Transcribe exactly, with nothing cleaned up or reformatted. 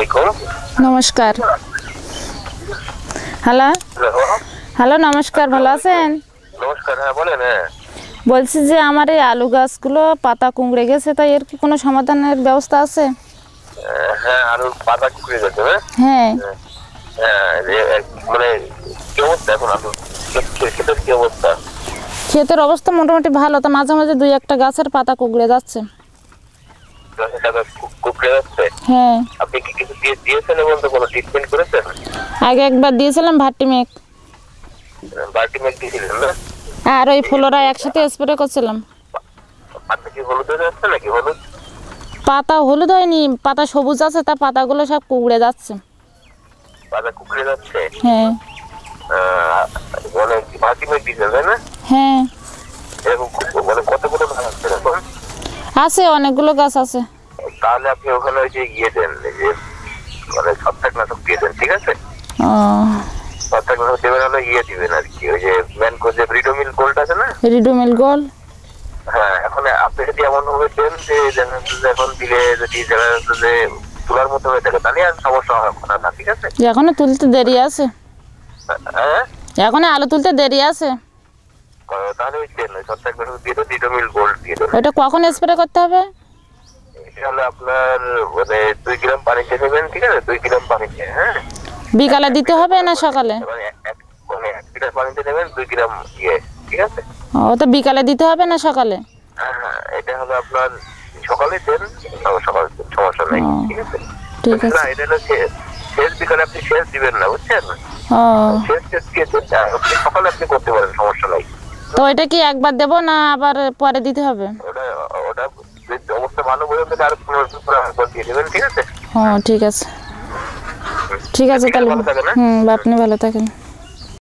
আলাইকুম। নমস্কার। Hello hello নমস্কার, ভালো আছেন? নমস্কার, হ্যাঁ বলেন। হ্যাঁ বলছি যে আমার এই আলু গাছগুলো পাতা কুঁকড়ে গেছে, তাই এর কি কোনো সমাধানের ব্যবস্থা আছে? হ্যাঁ আলুর পাতা কুকড়ে গেছে। হ্যাঁ হ্যাঁ মানে কি অবস্থা এখন আলুর ক্ষেতের কি অবস্থা? ক্ষেতের অবস্থা মোটামুটি ভালো, তো মাঝে মাঝে দুই একটা গাছের পাতা কুঁকড়ে যাচ্ছে। কুকড়ে যাচ্ছে? হ্যাঁ। আপনি কি কিছু দিয়ে দিয়েছেন এবং তো কোনো ট্রিটমেন্ট করেছেন? আগে একবার দিয়েছিলাম ভার্টিমেক। ভার্টিমেক দিয়েছিলেন না? আর ওই ফ্লোরা একসাথে স্প্রে করছিলাম। পাতা কি হলুদ হয়ে যাচ্ছে নাকি? হলুদ পাতা হলুদ হয়নি, পাতা সবুজ আছে, তার পাতাগুলো সব কুঁকড়ে যাচ্ছে। পাতা কুকড়ে যাচ্ছে? হ্যাঁ। মানে ভার্টিমেক দিয়েছেন তাই না? হ্যাঁ। এরকম মানে কতগুলো গাছ আছে এখন? আছে, অনেকগুলো গাছ আছে। তাহলে আপনি ওখানে ওই যে গিয়ে দেন, যে মানে ছত্রাকনাশক দিয়ে দেন, ঠিক আছে? ও ছত্রাকনাশক দেবেন হলে ইয়ে দিবেন আর কি, ওই যে ম্যানকো যে রিডোমিল গোল্ড আছে না? Ridomil Gold. হ্যাঁ, এখন আপনি যদি এমন ভাবে দেন যে এখন দিলে যদি দেখা যাচ্ছে যে তোলার মতো হয়ে থাকে, তাহলে আর সমস্যা হবে না, ঠিক আছে? এখনো তুলতে দেরি আছে। হ্যাঁ এখনো আলু তুলতে দেরি আছে। তাহলে ওই দেন ওই ছত্রাকনাশক দিয়ে দেন, রিডোমিল গোল্ড দিয়ে দেন। ওটা কখন স্প্রে করতে হবে? এটা হলো আপনার মানে দুই গ্রাম পানিতে নেবেন, ঠিক আছে? দুই গ্রাম পানিতে। হ্যাঁ, বিকালে দিতে হবে না সকালে? মানে এক লিটার পানিতে নেবেন দুই গ্রাম ইয়ে, ঠিক আছে? ও তো বিকালে দিতে হবে না সকালে? হ্যাঁ, এটা হলো আপনার সকালে দেন, সকাল সমস্যা নেই, ঠিক আছে? ঠিক আছে। না, এটা হলো শেষ বিকালে আপনি শেষ দিবেন না, বুঝছেন? ও শেষ শেষ দিয়ে আপনি সকালে আপনি করতে পারেন, সমস্যা নাই। তো এটা কি একবার দেবো না আবার পরে দিতে হবে? ওটা ওটা অবস্থা ভালো বলে আর পনেরো দিন পরে একবার দিয়ে দেবেন, ঠিক আছে? হ্যাঁ ঠিক আছে। ঠিক আছে তাহলে। হুম, আপনি ভালো থাকেন।